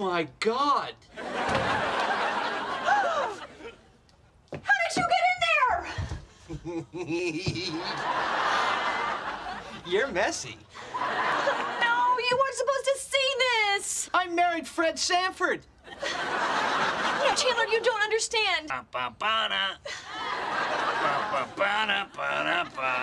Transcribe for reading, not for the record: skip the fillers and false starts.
my God! How did you get in there? You're messy. No, you weren't supposed to see this. I married Fred Sanford. No, Chandler, you don't understand. Ba-ba-ba-da. Ba-ba-ba-da-ba-da-ba.